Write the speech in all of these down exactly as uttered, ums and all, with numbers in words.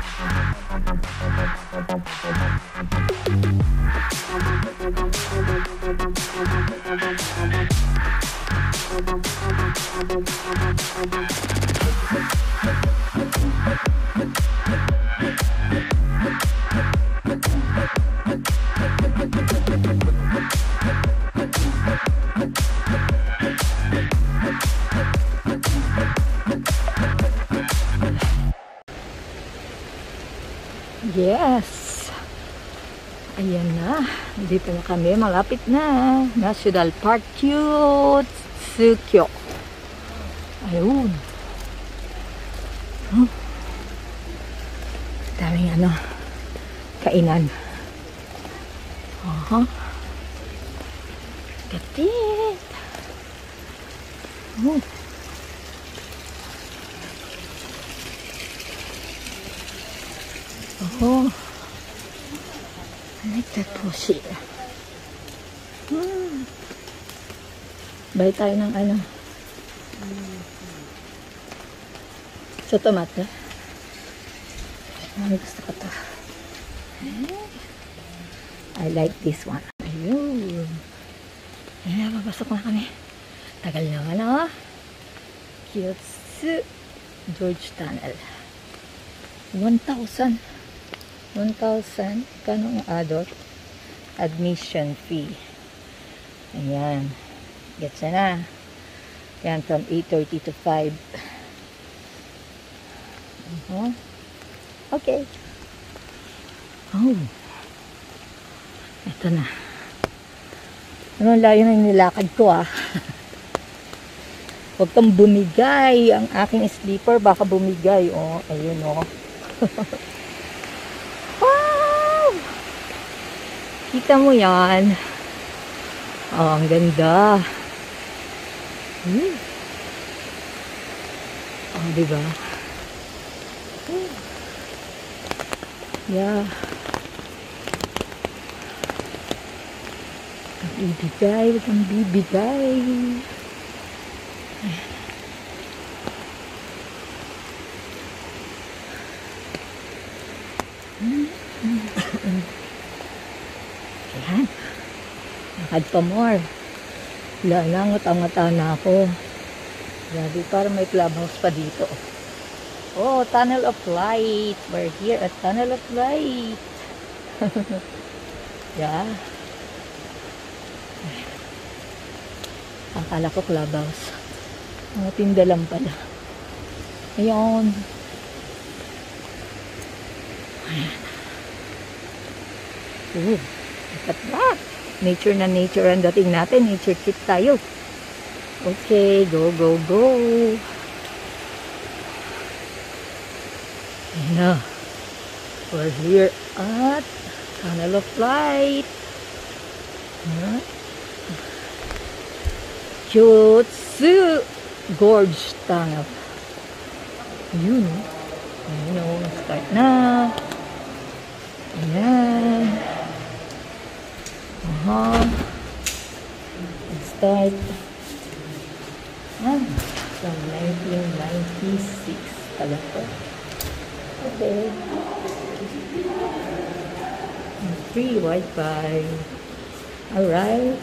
Yes! Ayan na. Dito na kami. Malapit na. National Park Kiyotsu Gorge. Ayun. Huh? Daming ano. Kainan. Aha. Gatit. Oh. Oh, I like that pussy. Hmm. Bay tayo ng ano. Sa tomate. Ay, gusto ko to. I like this one. Ayun. Ayan, papasok na kami. Tagal naman, oh. Kiyotsu Gorge Tunnel. one thousand. one thousand. Kano ang adult? Admission fee. Ayan. Gets na. Yan, from eight thirty to five. Uh-huh. Okay. Oh. Ito na. Ano layo na nilakad ko, ah. Huwag kang bumigay. Ang aking sleeper baka bumigay. Oh, ayun, oh. Wow! Kita mo yan. Oh, ang ganda. Hmm. Oh, diba? Hmm. Yeah. Ang bibigay, huwag kang bibigay. Ayan. Lakad pa more. Wala na, ngata-ngata na ako. Grabe, parang may clubhouse pa dito. Oh, tunnel of light. We're here at tunnel of light. Yeah. Akala ko clubhouse. Mga tinda lang pala. Ayan. Ayan. Oh, look at that. Nature na nature ang dating natin. Nature trip tayo. Okay, go, go, go. Ayan na. We're here at tunnel of light. Huh? Kiyotsu Gorge Tunnel. Yun. Ayun o. Start na. Ayan. Aha. Start. Ah. From nineteen ninety-six. Pala po. Okay. Free Wi-Fi. Alright.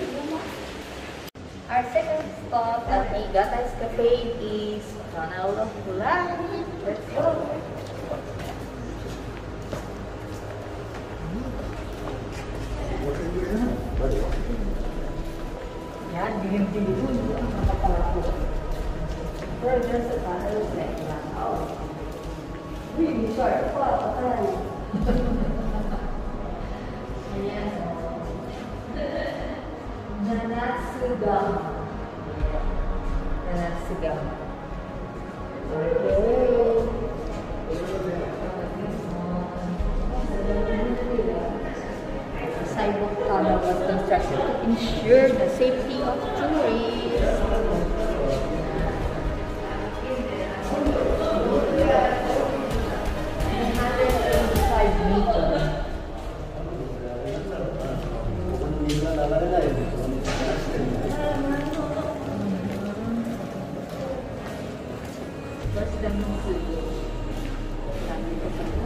Our second stop at Niigata Escapade is Tunnel of Light. Let's go. Yan, dilim-dilim. Pero dyan sa tunnel of light lang. Oh. Really short pa. Okay. Ayan. Nanatsugang. Nanatsugang. Okay. The sidewalk tunnel was constructed to ensure the safety of tourists. one hundred twenty-five meters. What's the music?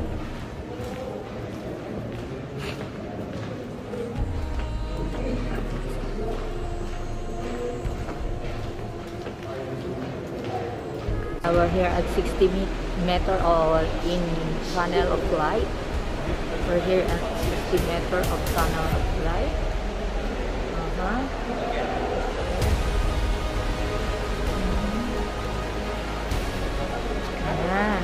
We're here at sixty meter or in tunnel of light. We're here at sixty meter of tunnel of light. Uh-huh. Ah.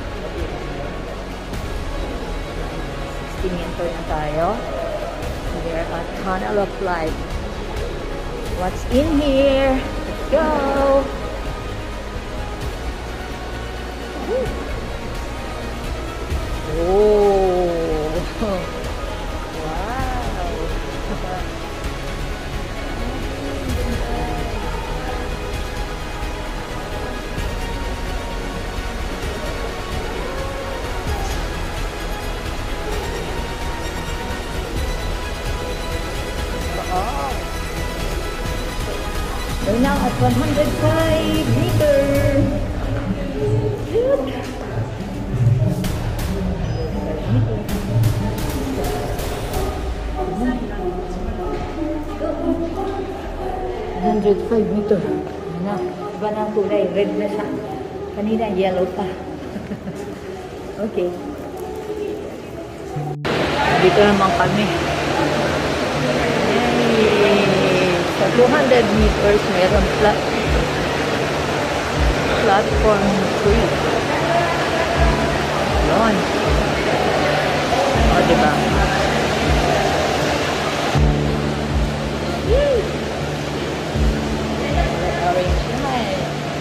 sixty meter na tayo. We're at tunnel of light. What's in here? Let's go! Oh! Wow! We're now at one hundred five meters. one hundred five meters. Ano? Iba na ang kulay. Red na siya. Kanina yellow pa. Okay. Dito naman kami. Sa two hundred meters, meron plat platform three. Yun. O, diba? Yay! Orange naman.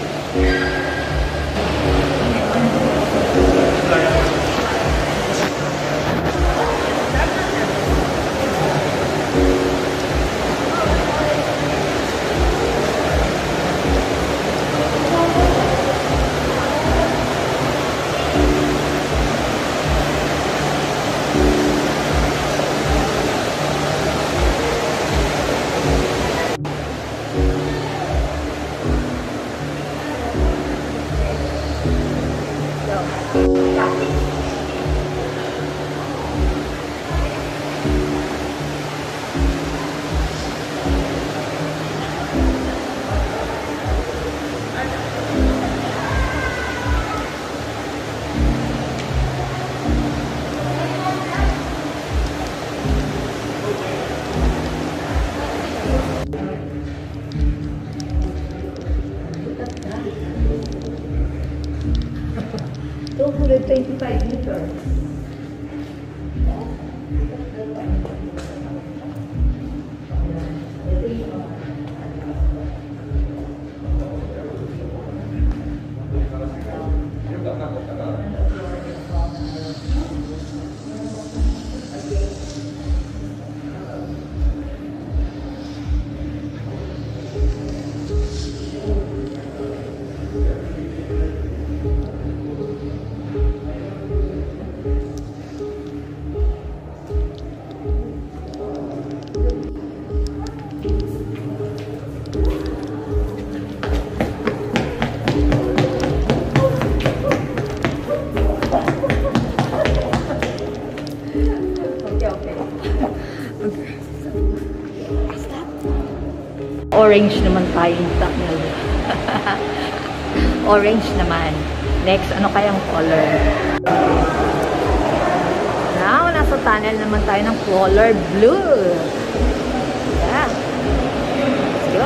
two hundred twenty-five meters. Orange naman tayong tunnel. Orange naman. Next, ano kayang color? Now, nasa tunnel naman tayo ng color blue. Yeah. Let's go.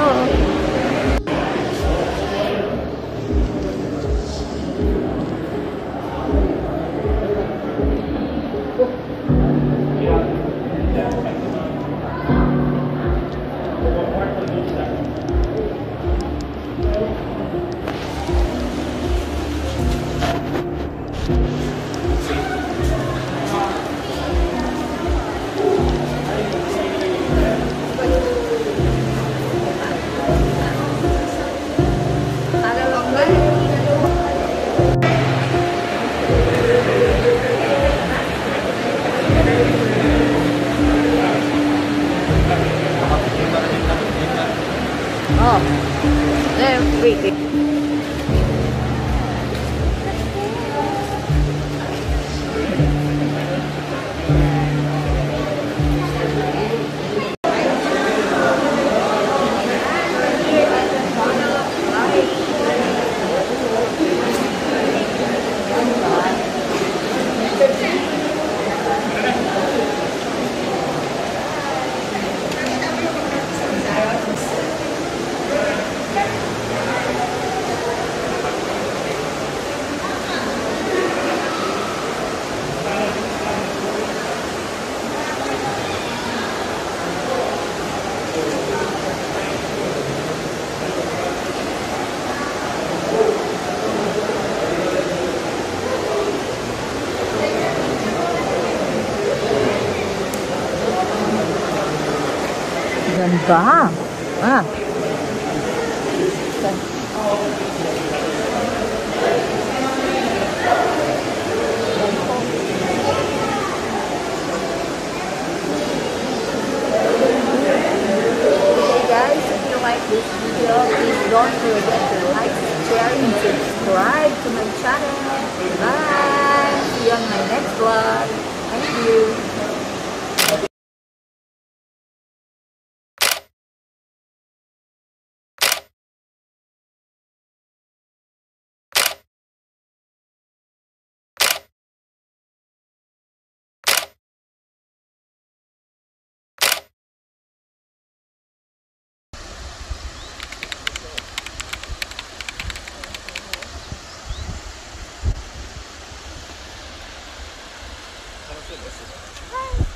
Ganda. Ah. Guys, if you like this video, please don't forget to like, share, and subscribe to my channel. Bye! See you on my next vlog. Thank you. Hi.